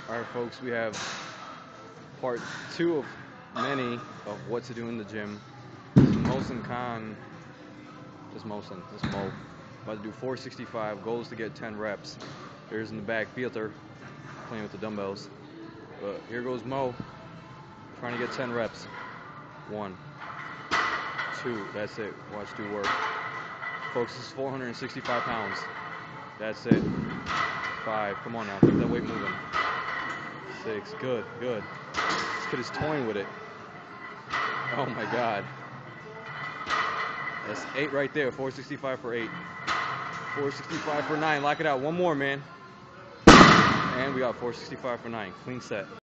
All right, folks, we have part 2 of many of what to do in the gym. This is Mohsen Khan. This is Mo. About to do 465. Goal is to get 10 reps. There's in the back Peter playing with the dumbbells. But here goes Mo, trying to get 10 reps. 1, 2, that's it. Watch do work. Folks, this is 465 pounds. That's it. 5, come on now, keep that weight moving. 6, good. This kid is toying with it. Oh my God. That's 8 right there, 465 for 8. 465 for 9, lock it out. One more, man. And we got 465 for 9, clean set.